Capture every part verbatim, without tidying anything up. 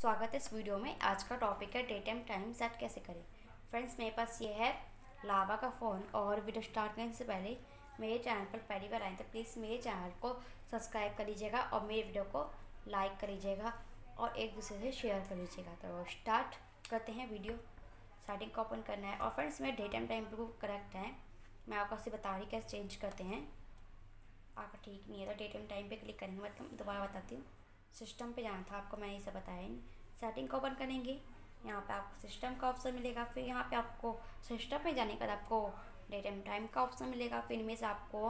स्वागत है इस वीडियो में। आज का टॉपिक है डेट एंड टाइम सेट कैसे करें। फ्रेंड्स, मेरे पास ये है लावा का फ़ोन और वीडियो स्टार्ट करने से पहले मेरे चैनल पर पहली बार आए तो प्लीज़ मेरे चैनल को सब्सक्राइब कर लीजिएगा और मेरे वीडियो को लाइक कर लीजिएगा और एक दूसरे से शेयर कर लीजिएगा। तो स्टार्ट करते हैं। वीडियो सेटिंग को ओपन करना है और फ्रेंड्स मेरे डेट एंड टाइम बिल्कुल करेक्ट है। मैं आपको आपसे बता रही कैसे चेंज करते हैं। आपका ठीक नहीं है तो डेट एंड टाइम पे क्लिक करेंगे। मतलब दोबारा बताती हूँ, सिस्टम पे जाना था आपको, मैंने ये सब बताया नहीं। सेटिंग को ओपन करेंगे, यहाँ पे आपको सिस्टम का ऑप्शन मिलेगा। फिर यहाँ पे आपको सिस्टम में जाने के बाद आपको डेट एंड टाइम का ऑप्शन मिलेगा। फिर इनमें से आपको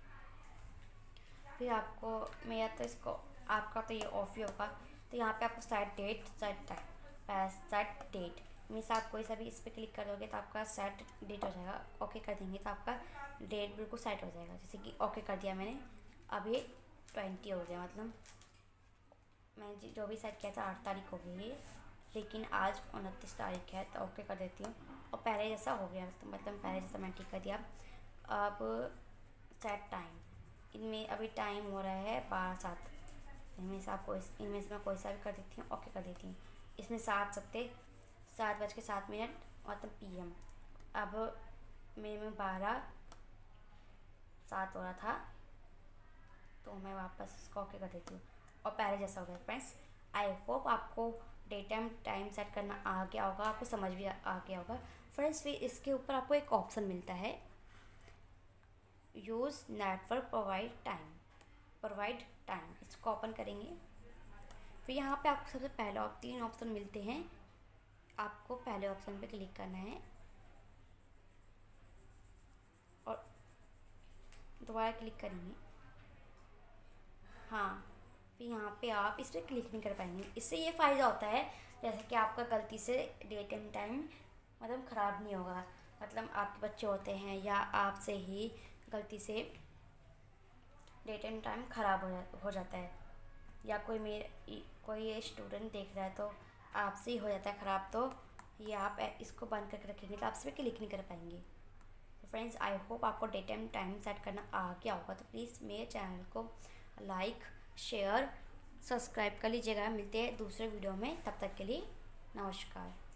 फिर आपको मेरा तो इसको आपका तो ये ऑफ ही होगा। तो यहाँ पे आपको set date set time set date में से आप कोई सा भी इस पर क्लिक करोगे तो आपका सेट डेट हो जाएगा। ओके कर देंगे तो आपका डेट बिल्कुल सेट हो जाएगा। जैसे कि ओके कर दिया मैंने, अब ये ट्वेंटी हो गया। मतलब मैं जो भी सेट किया था आठ तारीख हो गई है, लेकिन आज उनतीस तारीख है तो ओके कर देती हूँ और पहले जैसा हो गया। तो मतलब पहले जैसा मैं ठीक कर दिया। अब सेट टाइम, इनमें अभी टाइम हो रहा है बारह सात। इनमें से आप कोई इनमें से मैं कोई सा भी कर देती हूँ, ओके कर देती हूँ। इसमें सात सकते सात बज के सात मिनट मतलब पी एम। अब मेरे में बारह सात हो रहा था तो मैं वापस इसको ओके कर देती हूँ और पहले जैसा हो गया। फ्रेंड्स, आई होप आपको डेट एंड टाइम सेट करना आ गया होगा, आपको समझ भी आ गया होगा। फ्रेंड्स, फिर इसके ऊपर आपको एक ऑप्शन मिलता है, use network provide time provide time इसको ओपन करेंगे। फिर यहाँ पे आपको सबसे पहले तीन ऑप्शन मिलते हैं। आपको पहले ऑप्शन पे क्लिक करना है और दोबारा क्लिक करेंगे। हाँ, फिर यहाँ पे आप इस पर क्लिक नहीं कर पाएंगे। इससे ये फ़ायदा होता है जैसे कि आपका गलती से डेट एंड टाइम मतलब ख़राब नहीं होगा। मतलब आपके बच्चे होते हैं या आपसे ही गलती से डेट एंड टाइम ख़राब हो, जा, हो जाता है, या कोई मेरे कोई ये स्टूडेंट देख रहा है तो आपसे ही हो जाता है ख़राब। तो ये आप इसको बंद करके रखेंगे तो आपसे क्लिक नहीं कर पाएंगे। तो फ्रेंड्स, आई होप आपको डेट एंड टाइम सेट करना आ गया होगा। तो प्लीज़ मेरे चैनल को लाइक शेयर सब्सक्राइब कर लीजिएगा। मिलते हैं दूसरे वीडियो में, तब तक के लिए नमस्कार।